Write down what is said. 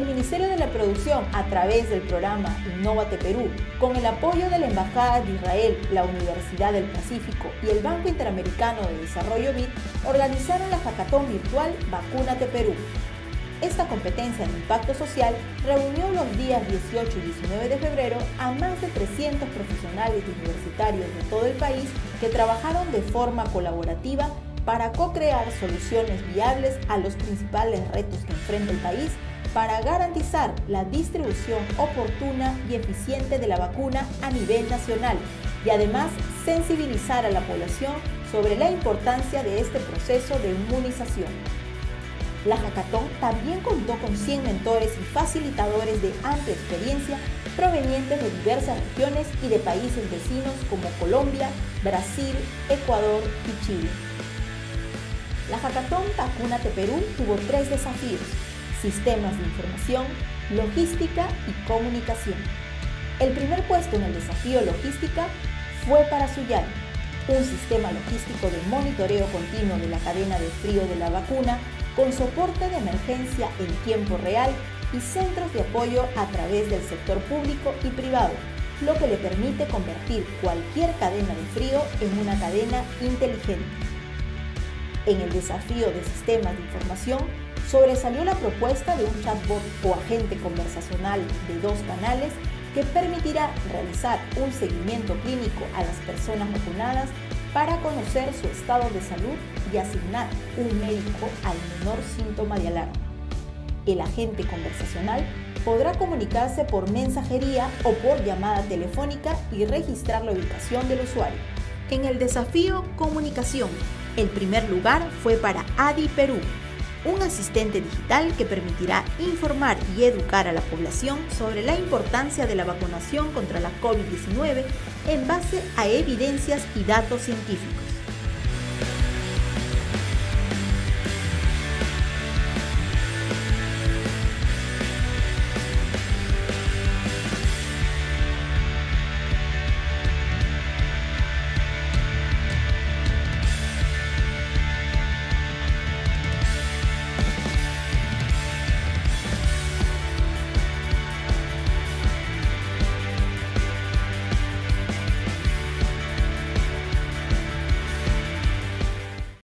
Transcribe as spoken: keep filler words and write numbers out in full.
Ministerio de la Producción, a través del programa Innovate Perú, con el apoyo de la Embajada de Israel, la Universidad del Pacífico y el Banco Interamericano de Desarrollo B I D, organizaron la hackathon virtual Vacúnate Perú. Esta competencia de impacto social reunió los días dieciocho y diecinueve de febrero a más de trescientos profesionales universitarios de todo el país que trabajaron de forma colaborativa para co-crear soluciones viables a los principales retos que enfrenta el país para garantizar la distribución oportuna y eficiente de la vacuna a nivel nacional y además sensibilizar a la población sobre la importancia de este proceso de inmunización. La hackathon también contó con cien mentores y facilitadores de amplia experiencia provenientes de diversas regiones y de países vecinos como Colombia, Brasil, Ecuador y Chile. La hackathon Vacúnate Perú tuvo tres desafíos: sistemas de información, logística y comunicación. El primer puesto en el desafío logística fue para Suyai, un sistema logístico de monitoreo continuo de la cadena de frío de la vacuna con soporte de emergencia en tiempo real y centros de apoyo a través del sector público y privado, lo que le permite convertir cualquier cadena de frío en una cadena inteligente. En el desafío de sistemas de información, sobresalió la propuesta de un chatbot o agente conversacional de dos canales que permitirá realizar un seguimiento clínico a las personas vacunadas para conocer su estado de salud y asignar un médico al menor síntoma de alarma. El agente conversacional podrá comunicarse por mensajería o por llamada telefónica y registrar la ubicación del usuario. En el desafío Comunicación, el primer lugar fue para Adi Perú, un asistente digital que permitirá informar y educar a la población sobre la importancia de la vacunación contra la COVID diecinueve en base a evidencias y datos científicos.